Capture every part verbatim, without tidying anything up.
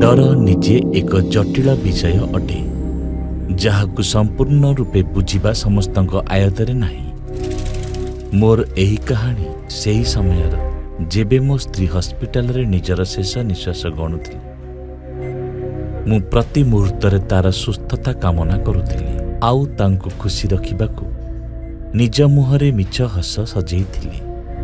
डर निजे एक जटिल विषय अटे जहाकु संपूर्ण रूपे बुझिबा समस्तक आयतरे नाही। मोर एही कहानी सेही समयर जेबे मो स्त्री हॉस्पिटल रे निजर शेष निश्वास गणुथि मु प्रति मुहूर्तरे तार सुस्थता कामना करुथिली आउ तांको खुशी रखिबाकू निज मुहरे मिछ हस सजेइथिली।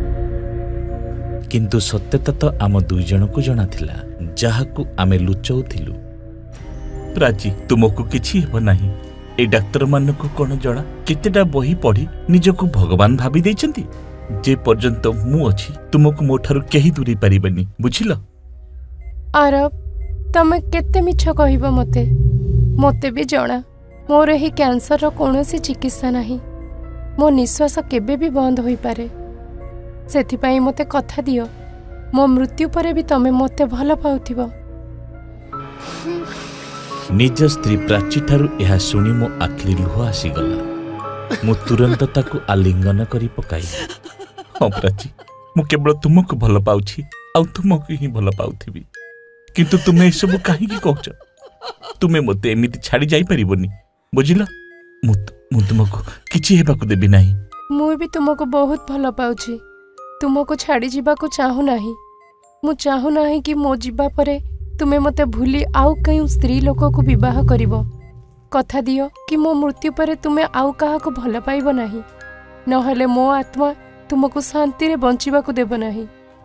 किंतु सत्यता तो आम दुई जन को जना थिला जहाकू आमे लुचौथिलु। प्राची तुमको किछि हेब नाही। ए डाक्तर मानकू कोन जणा केतेटा बही पढ़ी निजको भगवान भाबी दैछंती। जे पर्यंत मु अछि तुमको मोठारु केही दूरी परिबनी बुझिल। आरब तमे केते मिछ कहिबो मते मते भी जणा मोर ही कैंसर रो कोनोसी चिकित्सा नाही। मो निश्वास केबे भी बंद होई पारे। सेथिपाई मते कथा दियो मो मृत्यु परे भी तमे मते भल पाउथिबो। निज स्त्री प्राची ठारू यह सुनी मो आखिरी लुह आसीगला। मु तुरंत ताकू आलिंगन करी पकाई। हाँ प्राची मु केवल तुमको भल पाउछि आउ तुमको ही भल पाउथिबी। किंतु तुमे ए सब काहे की कहछ? तुमे मते एमिति छाडी जाई परिबोनी बुझिल। मु मु तुमको किछि हेबाकू देबी नाही। मु भी तुमको बहुत भल पाउछि। तुमको छाड़ी जीवाकू चाहू नाही। मु चाहू नाही कि मो जीवा परे तुमे मते भूली आउ कई स्त्री लोक को विवाह करिवो। कथा दियो कि मो मृत्यु परे तुमे आउ काहा को भल पाइबो नाही। नहले मो आत्मा तुमको शांति रे बंचिबाकू देबो नाही।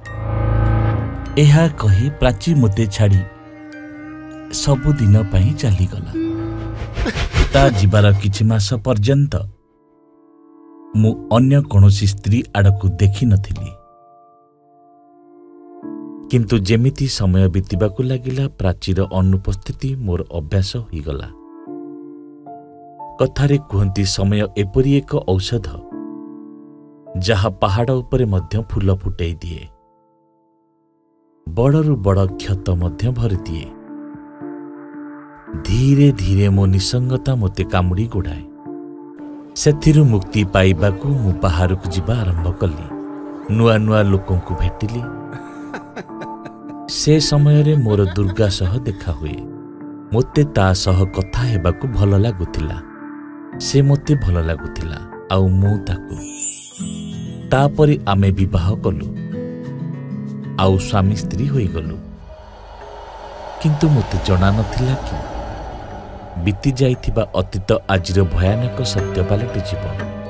एहा कही प्राची मते छाड़ी सबु दिन पई चली गला। ता जीवार किछि मास पर्यंत मु अन्य कोनोसी स्त्री आड़कू देखि नथिली। किंतु जेमिति समय बीतिबाकू लागिला प्राचीर अनुपस्थिति मोर अभ्यास होई गला। कथारे कुहंती समय एपरी एक औषध जहा पहाड़ उपरे मध्य फूल फुटाई दिए बड़रू बड़ क्षत मध्य भरी दिए। धीरे धीरे मो निसंगता मते कामुड़ी गोड़ाए। सेथिरु मुक्ति पाइबाकू मु बाहरकू जिबा आरंभ कली। नुआ नुआ लोकों को भेटिली। से समय रे मोर दुर्गा सह देखा हुए। मोते ता सह कथा हेबाकू भल लागुथिला। से मोते भल लागुथिला आउ मु ताकू। तापरि आमे विवाह कलु आउ स्वामी स्त्री होई गलु। किंतु मोते जणा नथिला कि बीती जाइथिबा अतीत आजिर भयानक सत्य पालटि जीव।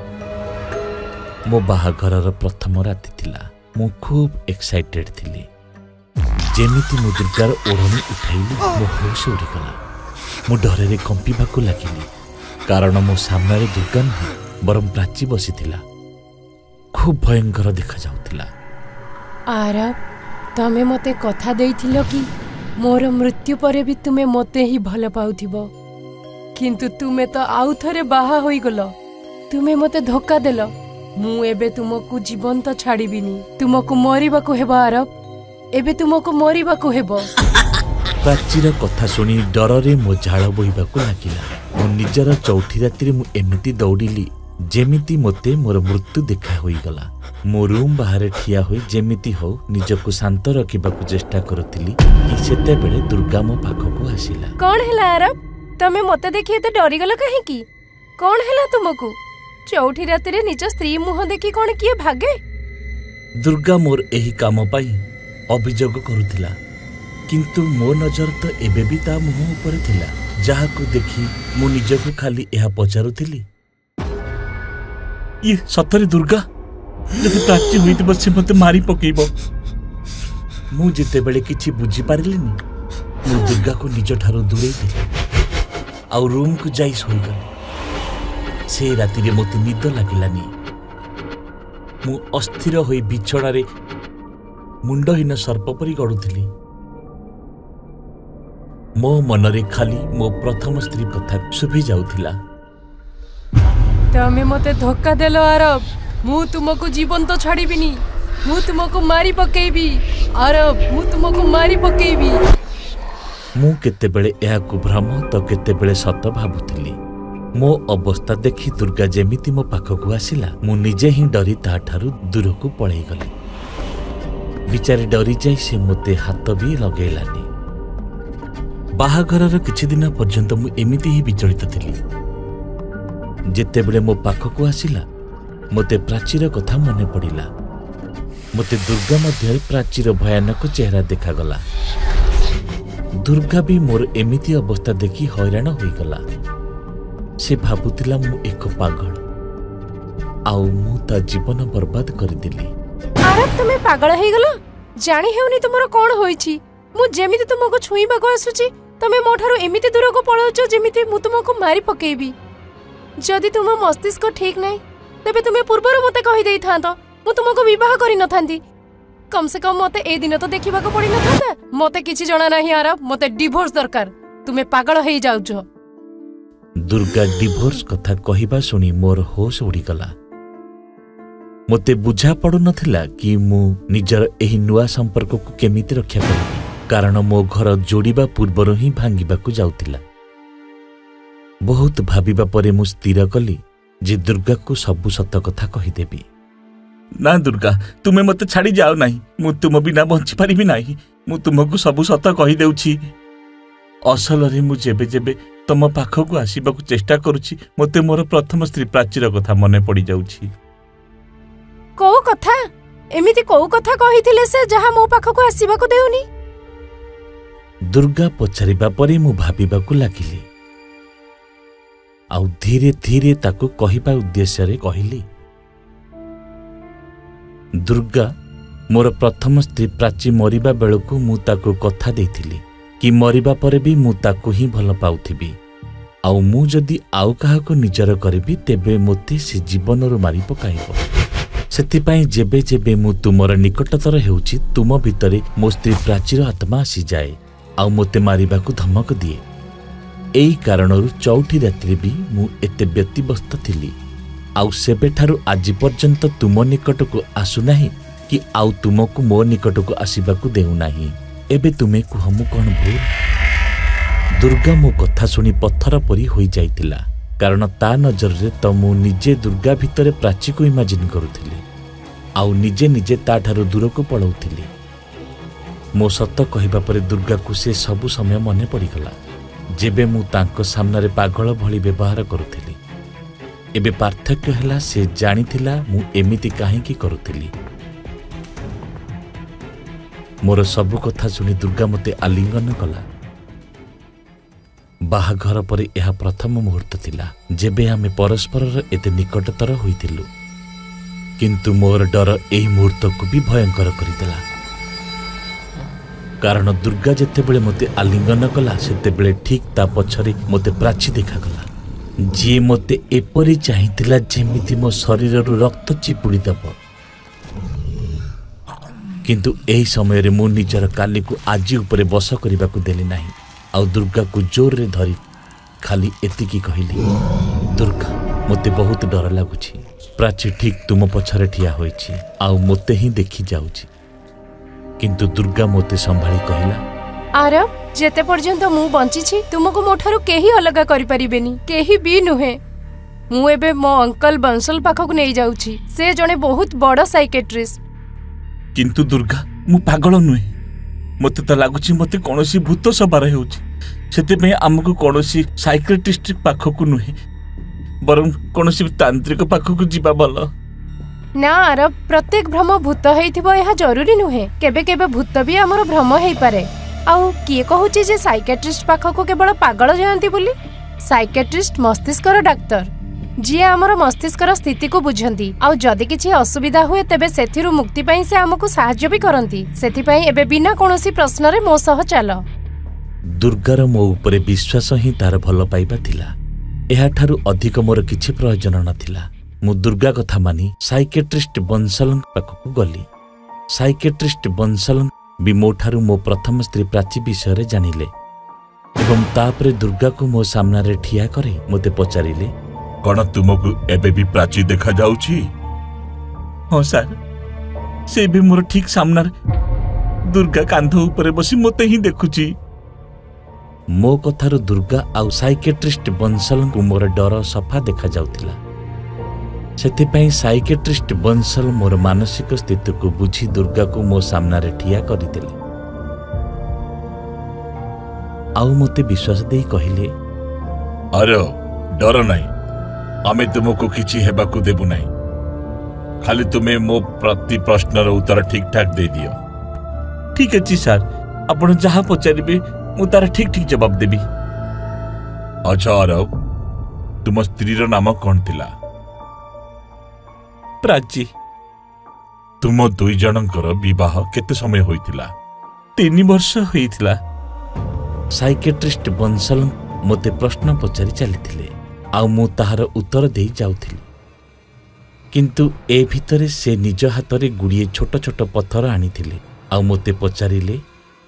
मो बाहाघरर प्रथम राति थिला। मु खूब एक्साइटेड थिली। जेमिति मु दुर्गार ओढ़नी उठाइली मो होश उड़ीगला। मु डरे कंपिबाकू लागिली कारण मो सामने दुर्गा नुह बरम प्राची बसी थिला। खूब भयंकर देखा जाउथिला। आरब तमे मते कथा देइथिलो कि मोर मृत्यु परे भी तुमे मते ही भल पाउथिबो। किंतु तुमे तो आउ थरे बाहा होई गलो। तुमे मते धोखा देलो। मु एबे तुमको जीवंत छाड़ीबिनी। तुमको मरिबाकू हेबो आरब। एबे तुमको मरिबाकू हेबो। प्राचीर कथा सुनी डररे मो झाड़ बोहिबाकू लागिला। मो निजर चौथी राति मु एमिति दौड़िली जेमिति मते मोर मृत्यु देखा होई गला। मो रूम बाहर ठिया होई जेमिति हो निजको शांत रखिबाकू चेष्टा करथिली कि सेते बेले दुर्गा मो पाखकू आसिला। कोन हैला आरब? तमे मते देखि एते डरी गलो काहे की? कोन हैला तुमको? चौथी राति रे निज स्त्री मुह देखि कोन किए भागे? दुर्गा मोर एही काम पाई अभियोग करुथिला। किंतु मो नजर तो एबे भी ता मुह ऊपर थिला जहाकू देखि मु निजको खाली एहा पचारुथिली ये सतरे दुर्गा जदि प्राची होइतिबो से मते मारी पकेइबो। मु जेते बेले किछि बुझी पारिलिनी मु दुर्गा को निज ठारो दूरेई देली आउ रूम को जाई सोई गली। से राति रे मते निद लागिलानी। मु अस्थिर होई बिछड़ा रे मुंडहीन सर्प परी गड़ुथिली। मो मनरे खाली मो प्रथम स्त्री कथा सुभी जाउथिला। तमे मते धोखा देलो आरब। मु तुमको जीवन तो छाड़ीबिनी। मु तुमको मारी पकेइबी आरब। मु तुमको मारी पकेइबी। मु केते बेले एहा को भ्रम तो केते बेले सत भाबुथिली। मो अवस्था देखि दुर्गा जेमिति मो पाखकू आसिला मु निजे ही डरी ता ठारू दूर को पळेई गली। बिचारी डरी जाई से मते हाथ भी लगेलानी। बाहाघरर किछि दिन पर्यंत मु एमिति ही विचलित थिली। जेतेबेले मो पाखकु आसिला मते प्राचीर कथा मने पड़िला। मते दुर्गा मध्य प्राचीर भयानक चेहरा देखागला। दुर्गा भी मोर एमिति अवस्था देखि हैरान होईगला। से भाबुतिला मु एक पागल आउ मु ता जीवन बर्बाद करदेली। अरे तुमे पागल हेगलो जानी हेउनी तुमरो कोन होईची। मु जेमिति तुमको छुईबा को आसुची तमे मोठारो एमिति दूर को पळौचो जेमिति मु तुमको मारी पकेइबी। जदि तुम मस्तिष्क ठीक नाही तबे तुमे पूर्वरो मते कहि देई थांतो मु तुमको विवाह करि न थांती। कम से कम मते ए दिन तो देखिबा को पड़ी न थांता। मते किछि जणा नाही आरब मते डिवोर्स दरकार। तुमे पागल हेई जाउछो। दुर्गा डिवोर्स कथा कहिबा सुनी मोर होश उड़ी गला। मते बुझा पड़ु नथिला कि मु निजर एही नुआ संपर्क को केमिति रक्षा करिबी। कारण मो घर जोड़िबा पूर्वर ही भांगिबा को जाउतिला। बहुत भाबिबा परे मु स्थिर कली जे दुर्गा को सबु सत कथा कहिदेबी। ना दुर्गा तुमे मते छाड़ी जाओ नाही। मु तुम बिना बंची पारिबी नाही। मु तुमको सबु सत कहि देउछि। असल रे मु जेबे जेबे तम पाखकु आसीबा को चेष्टा करूछि मते मोर प्रथम स्त्री प्राचीर कथा मने पड़ी जाउछि। को कथा एमिति को कथा कहिथिले से जहा मो पाखकु आसीबा को देउनी। दुर्गा पछारिबा परे मु भाबिबा को लागिली। आउ धीरे धीरे ताको कहिबा उद्देश्य रे कहिली। दुर्गा मोर प्रथम स्त्री प्राची मरिबा बेलकु मु ताको कथा देइथिली कि मरिबा परे भी मु ताको ही भल पाउथिबी। आउ मु जदि आउ काहाको निजर करिबी तेबे मोते से जीवनरु मारी पकाइबो। सेतिपाई जेबे जेबे मु तुमर निकटतर हेउची तुम भितरे मो स्त्री प्राचीर आत्मा आसी जाए आउ मोते मारिबा को धमक दिए। एई कारणरु चौथी रात्रि भी मु एते व्यतिव्यस्त थिली। आउ सेबेठारु आज पर्यंत तुम निकट को आसु नाही कि आउ तुमको मो निकट को आसीबा को देउ नाही। एबे तुमे कुह मु कोन भूल। दुर्गा मो कथा सुनी पत्थर परी होई जाइतिला। कारण ता नजर रे त मु निजे दुर्गा भितरे प्राची को इमेजिन करूथिली आउ निजे निजे ता ठारु दूर को पळौथिली। मो सत कहिबा परे दुर्गा को से सबु समय मने पड़ी गला जेबे मु तांको सामने रे पागल भली व्यवहार करूथिली। एबे पार्थक्य हला से जानिथिला मु एमिति काहे की करूथिली। मोर सबु कथा सुनी दुर्गा मते आलिंगन कला। बाहाघर परे यह प्रथम मुहूर्त थिला जेबे आमे परस्पर एते निकटतर होइथिलु। किंतु मोर डर एही मुहूर्त को भी भयंकर करिदेला। कारण दुर्गा जेतेबेले मते आलिंगन कला सेतेबेले ठीक ता पछरे मते प्राची देखागला जी मते एपरि चाहिथिला जेमिति मो शरीररु रक्त चिपुड़ी दब। किंतु एही समय रे मु निजर काली को आजी उपरे बस करिबा को देली नाही। आउ दुर्गा को जोर रे धरी खाली एतिकी कहली, दुर्गा मते बहुत डर लागुछि। प्राची ठीक तुम पछरे ठिया होइछि आउ मते ही देखि जाउछि। किंतु दुर्गा मोते संभाली कहला, आरब जेते पर्यंत मु बंची छी तुमको मोठारु केही अलगा करि परिबेनी, केही भी नुहे। मु एबे मो अंकल बंसल पाखक नै जाउछि। से जने बहुत बड़ साइकेट्रिस्ट। किंतु दुर्गा मु पागल नुहे। मते त लागुछि मते कोनोसी भूत सवार हेउछि। सेते पे हमकु कोनोसी साइकेट्रिस्ट पाखक नुहे बरम कोनोसी तांत्रिक पाखक जिबा बल। ना आरब प्रत्येक भ्रम भूत हेइथिबो एहा जरूरी नुहे। केबे केबे भूत भी हमर भ्रम हेइ पारे। आउ किए कहूछि जे साइकेट्रिस्ट पाखक केवल पागल जायंती बोली। साइकेट्रिस्ट मस्तिष्कर डाक्टर जी आमर मस्तिष्कर स्थिति को बुझंती। आउ जदि किछि असुविधा हुए तेबे सेथिरु मुक्ति पई से हमकु सहाय्य भी करंती। सेथि पई एबे बिना कोनोसी प्रश्न रे मो सह चल। दुर्गार मो उपरे विश्वास ही तार भल पाइबा थिला। एहा ठारु अधिक मोर किछि प्रयोजन नथिला। मु दुर्गा कथा मानी साइकेट्रिस्ट बंसल पाखकु गली। साइकेट्रिस्ट बंसल भी मो ठारु मो प्रथम स्त्री प्राची विषय रे जानिले एवं तापरे दुर्गा को मो सामना रे ठिया करे मते पचारिले, कण तुमको एबे भी प्राची देखा जाउछि? हां सर, से भी मोर ठीक सामना रे दुर्गा कांध ऊपर बसी मते ही देखुची। मो कथारु दुर्गा आउ साइकेट्रिस्ट बंसल को मोर डर सफा देखा जाउथिला। सेति पई साइकेट्रिस्ट बंसल मोर मानसिक स्थिति को बुझी दुर्गा को मो सामना रे ठिया करि देले। आउ मते विश्वास देई कहिले, अरे डर नहीं, आमे तुमको किछि हेबाकू देबु नहीं। खाली तुम्हें मो प्रति प्रश्नर उत्तर ठीक ठाक दे दियो। ठीक अछि सर, आपण जहाँ पचारिबे मु तार ठीक ठीक जवाब देबी। अच्छा आरव, तुम स्त्रीर नाम कौन थिला? प्राची। तुम दुई जनकर विवाह केते समय होइतिला? तीन वर्ष होइतिला। साइकेट्रिस्ट बंसल मते प्रश्न पचारि चलिथिले आउ मु ताहार उत्तर देई जाउथिली, किंतु ए भितरे से निज हातरे गुड़िए छोट छोट पत्थर आनिथिले आउ मते पचारिले,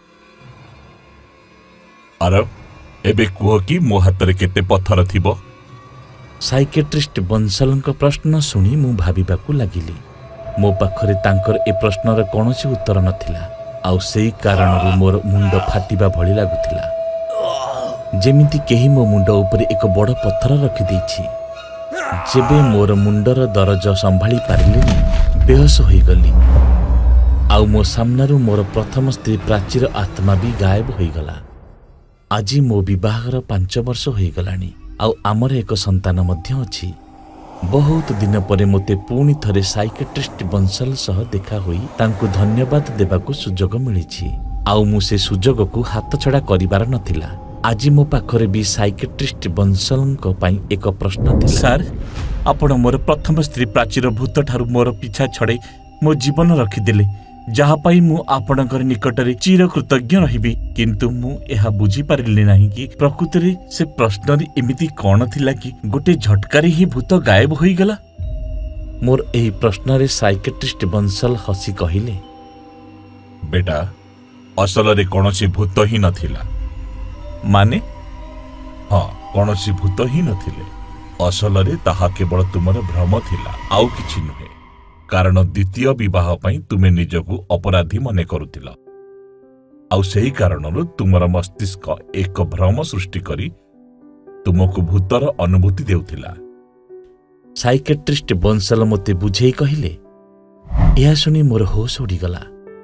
आरव एबे कुह कि मो हातरे केते पत्थर थिबो? साइकेट्रिस्ट बंसलଙ୍କ प्रश्न सुनी मु भाबिबाकू लागिली। मो पाखरे तांकर ए प्रश्नर कौनसी उत्तर नथिला आउ सेई कारणरू मोर मुंड फाटिबा भଳି लागुथिला, जेमिति केही मो मुंड उपरे एक बड़ पत्थर रखि दैछि। जेबे मोर मुंडर दरज संभाली पारिलेनी बेहोश होई गली आउ मो सामनारू मोर प्रथम स्त्री प्राचीर आत्मा भी गायब होई गला। आज मो विवाहर पांच वर्ष होई गलानी आउ आमर एक संतान मध्य अछि। बहुत दिन परे मते पुणी थरे साइकेट्रिस्ट बंसल सह देखा होई तांकु धन्यवाद देबाकू सुजोग मिलिछि आउ मु से सुजोग को हाथ छड़ा करिबार नथिला। आज मो पाखरे भी साइकेट्रिस्ट बंसलଙ୍କ ପାଇଁ एक प्रश्न थिला। सर, आपण मोर प्रथम स्त्री प्राचीर भूत ठारू मोर पिछा छड़े मो जीवन रखिदेले, जहा पाई मु आपणकर निकटरे चिर कृतज्ञ रहिबी। किंतु मु एहा बुझी पारिले नाही कि प्रकृति से प्रश्न एमिति कौन थिला कि गोटे झटकारे ही भूत गायब होई गला। मोर एही प्रश्न रे साइकेट्रिस्ट बंसल हसी कहिले, बेटा असल रे कोनोसी भूत ही नथिला। माने? हाँ, कोनोसी भूत ही नथिले। असल रे ताहा केवल तुमर भ्रम थिला, आउ किछि नुहे। कारण द्वितीय विवाह पई तुमे निजकू अपराधी मने करुथिला, आउ सेही कारणरू तुमर मस्तिष्क एक भ्रम सृष्टि करी तुमको भूतर अनुभूति देउथिला। साइकेट्रिस्ट बंसल मते बुझेई कहिले। यह सुनी मोर होश उड़ीगला।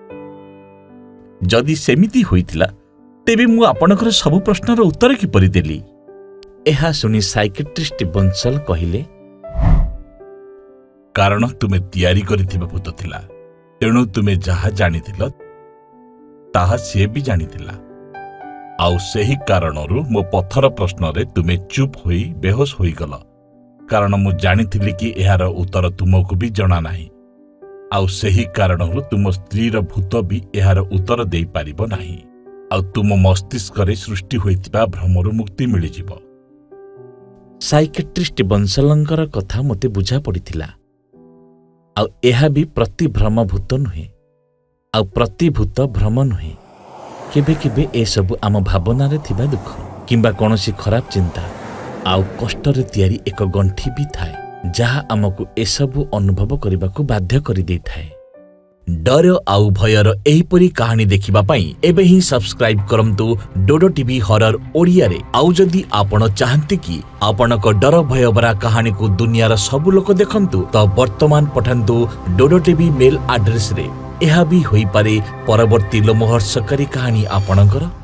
जदि सेमिति होइथिला तेबे मु आपणकर सब प्रश्नर उत्तर किपरि देली? यह सुनी साइकेट्रिस्ट बंसल कहिले, कारण तुमे तैयारी करिथिबा भूत थिला, तेणु तुमे जहा जानिथिल ताहा से भी जानिथिला। आउ सेही कारणरू मो पत्थर प्रश्न रे तुमे चुप होई बेहोश होई गल, कारण मु जानिथिली कि एहार उत्तर तुमको भी जणा नाही। आउ सेही कारणरू तुम स्त्रीर भूत भी एहार उत्तर देई पारिबो नाही, आउ तुम मस्तिष्क रे सृष्टि होइतिबा भ्रमरू मुक्ति मिलि जिवो। साइकेट्रिस्ट बंसलंकर कथा मते बुझा पड़िथिला। आउ एहा भी प्रति भ्रम भूत नुहे, आउ प्रतिभूत भ्रम नुहे। केबे केबे ए सब आम भावना रे थिबा दुख किंबा कोनोसी खराब चिंता आउ कष्ट रे तैयारी एक गंठी भी थाए, जहा आमको ए सब अनुभव करबाकू बाध्य करि देई थाए। डर आउ भयर एहीपरी कहानी देखिबा पई एबे ही सब्सक्राइब करंतु डोडो टीवी हॉरर ओडिया रे। आउ जदि आपण चाहंते कि आपणक डर भय भरा कहानी को दुनियार सब लोक देखंतु तो वर्तमान पठंतु डोडो टीवी मेल एड्रेस रे। एहा भी होई पारे परवर्ती लोमहर्षकारी कहानी आपणकर